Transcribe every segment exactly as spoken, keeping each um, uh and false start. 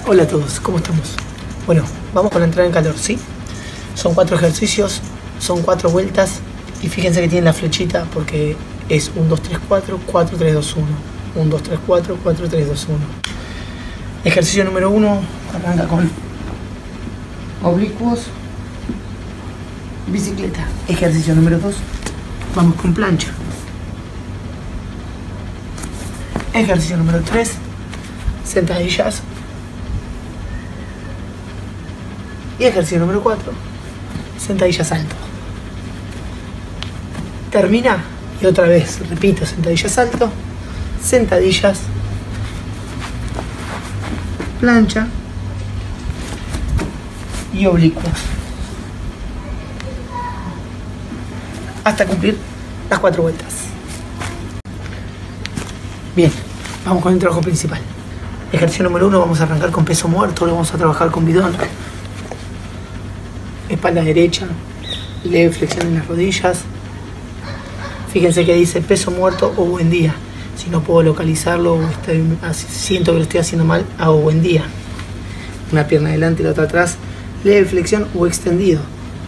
Hola a todos, ¿cómo estamos? Bueno, vamos con la entrada en calor, ¿sí? Son cuatro ejercicios, son cuatro vueltas y fíjense que tienen la flechita porque es uno, dos, tres, cuatro, cuatro, tres, dos, uno. uno, dos, tres, cuatro, cuatro, tres, dos, uno. Ejercicio número uno, arranca con oblicuos, bicicleta. Ejercicio número dos, vamos con plancha. Ejercicio número tres, sentadillas. Y ejercicio número cuatro, sentadilla salto. Termina y otra vez, repito, sentadilla salto, sentadillas, plancha y oblicuos. Hasta cumplir las cuatro vueltas. Bien, vamos con el trabajo principal. Ejercicio número uno, vamos a arrancar con peso muerto, lo vamos a trabajar con bidón. Espalda derecha, leve flexión en las rodillas. Fíjense que dice peso muerto o buen día. Si no puedo localizarlo o estoy, siento que lo estoy haciendo mal, hago buen día. Una pierna adelante y la otra atrás, leve flexión o extendido.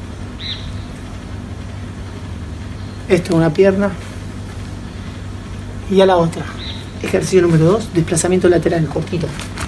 Esto es una pierna y a la otra. Ejercicio número dos, desplazamiento lateral, cortito.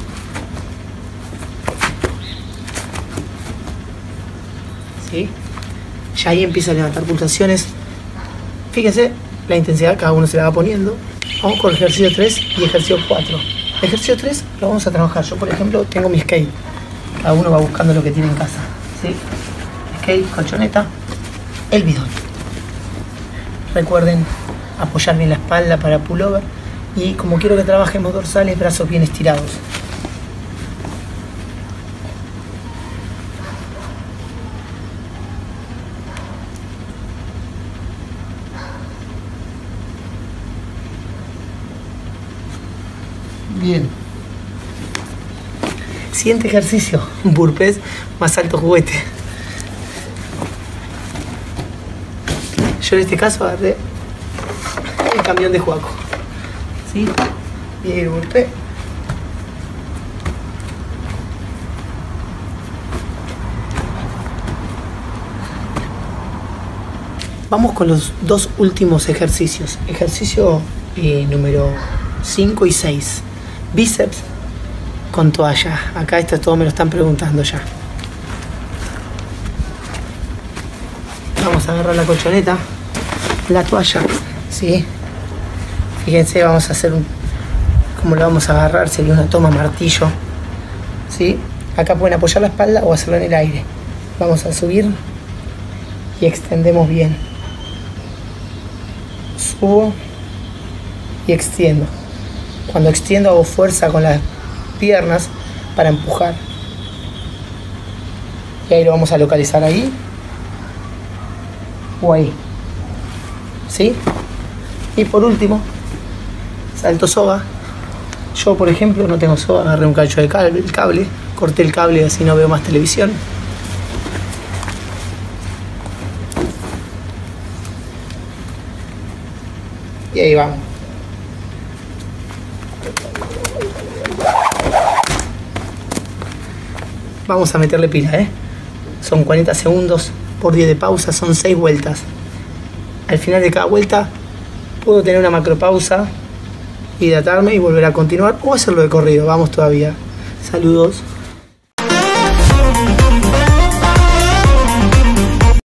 ¿Sí? Ya ahí empieza a levantar pulsaciones. Fíjense la intensidad, cada uno se la va poniendo. Vamos con ejercicio tres y ejercicio cuatro. Ejercicio tres lo vamos a trabajar. Yo, por ejemplo, tengo mi skate. Cada uno va buscando lo que tiene en casa. ¿Sí? Skate, colchoneta, el bidón. Recuerden apoyar bien la espalda para pullover. Y como quiero que trabajemos dorsales, brazos bien estirados. Bien. Siguiente ejercicio, burpees más alto juguete. Yo en este caso agarré el camión de Juaco. ¿Sí? Y el burpee. Vamos con los dos últimos ejercicios. Ejercicio eh, número cinco y seis. Bíceps con toalla. Acá esto todo me lo están preguntando ya. Vamos a agarrar la colchoneta, la toalla, ¿sí? Fíjense, vamos a hacer un... ¿Cómo lo vamos a agarrar? Sería una toma martillo, ¿sí? Acá pueden apoyar la espalda o hacerlo en el aire. Vamos a subir y extendemos bien. Subo y extiendo. Cuando extiendo hago fuerza con las piernas para empujar. Y ahí lo vamos a localizar ahí o ahí. ¿Sí? Y por último, salto soga. Yo, por ejemplo, no tengo soga, agarré un cacho de cable, el cable, corté el cable así no veo más televisión. Y ahí vamos. Vamos a meterle pila, ¿eh? Son cuarenta segundos por diez de pausa, son seis vueltas. Al final de cada vuelta puedo tener una macropausa, hidratarme y volver a continuar o hacerlo de corrido. Vamos todavía. Saludos.